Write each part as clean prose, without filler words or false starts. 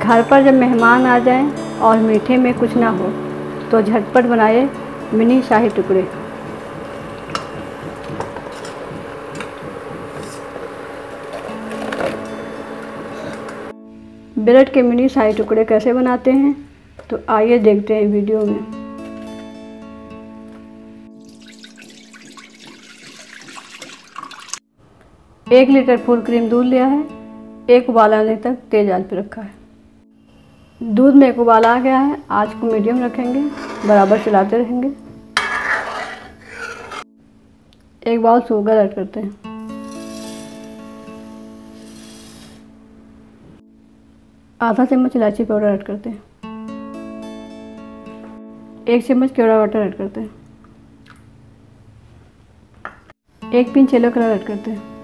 घर पर जब मेहमान आ जाएं और मीठे में कुछ ना हो तो झटपट बनाए मिनी शाही टुकड़े। ब्रेड के मिनी शाही टुकड़े कैसे बनाते हैं तो आइए देखते हैं वीडियो में। एक लीटर फुल क्रीम दूध लिया है। एक उबाल आने तक तेज आंच पर रखा है। दूध में एक उबाल आ गया है। आंच को मीडियम रखेंगे, बराबर चलाते रहेंगे। एक बाउल शुगर ऐड करते हैं। आधा चम्मच इलायची पाउडर ऐड करते हैं। 1 चम्मच केवड़ा वाटर ऐड करते हैं। 1 पिंच येलो कलर ऐड करते हैं।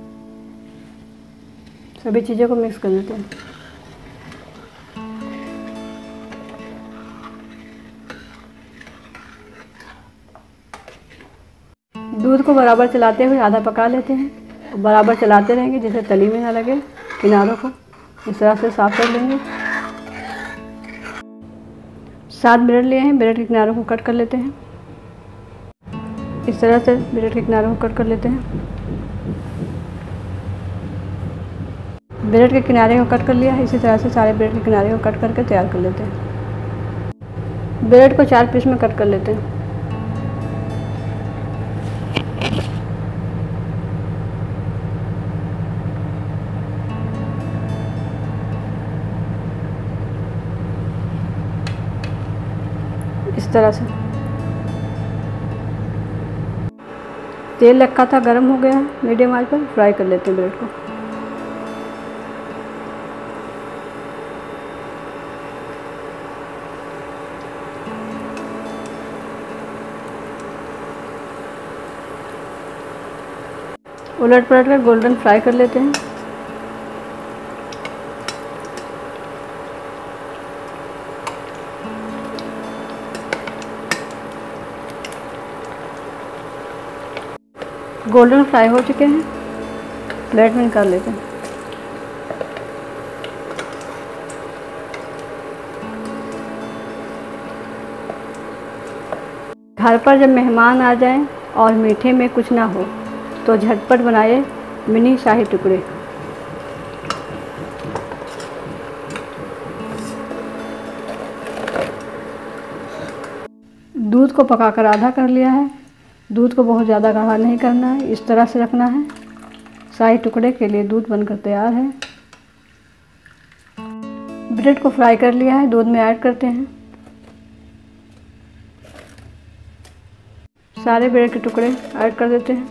सभी चीज़ों को मिक्स कर देते हैं। दूध को बराबर चलाते हुए आधा पका लेते हैं। बराबर चलाते रहेंगे जिससे तली में ना लगे। किनारों को इस तरह से साफ कर लेंगे। 7 ब्रेड लिए हैं। ब्रेड के किनारों को कट कर लेते हैं। इस तरह से ब्रेड के किनारों को कट कर लेते हैं। ब्रेड के किनारे को कट कर लिया है। इसी तरह से सारे ब्रेड के किनारे को कट करके तैयार कर लेते हैं। ब्रेड को 4 पीस में कट कर लेते हैं। इस तरह से तेल रखा था, गर्म हो गया है। मीडियम आंच पर फ्राई कर लेते हैं ब्रेड को। उलट पलट कर गोल्डन फ्राई कर लेते हैं। गोल्डन फ्राई हो चुके हैं। प्लेट में निकाल लेते हैं। घर पर जब मेहमान आ जाएं और मीठे में कुछ ना हो तो झटपट बनाए मिनी शाही टुकड़े। दूध को पकाकर आधा कर लिया है। दूध को बहुत ज़्यादा गाढ़ा नहीं करना है, इस तरह से रखना है। शाही टुकड़े के लिए दूध बनकर तैयार है। ब्रेड को फ्राई कर लिया है, दूध में ऐड करते हैं। सारे ब्रेड के टुकड़े ऐड कर देते हैं।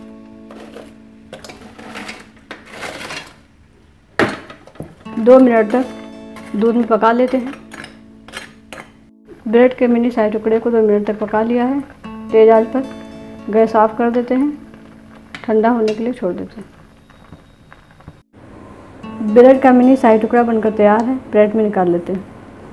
दो मिनट तक दूध में पका लेते हैं। ब्रेड के मिनी शाही टुकड़े को 2 मिनट तक पका लिया है। तेज आंच पर गैस ऑफ कर देते हैं। ठंडा होने के लिए छोड़ देते हैं। ब्रेड का मिनी शाही टुकड़ा बनकर तैयार है। प्लेट में निकाल लेते हैं।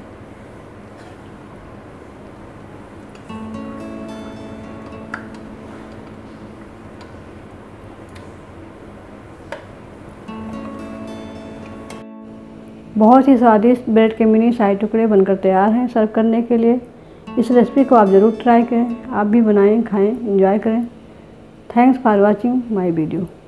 बहुत ही स्वादिष्ट ब्रेड के मिनी शाही टुकड़े बनकर तैयार हैं सर्व करने के लिए। इस रेसिपी को आप ज़रूर ट्राई करें। आप भी बनाएं, खाएं, एंजॉय करें। Thanks for watching my video.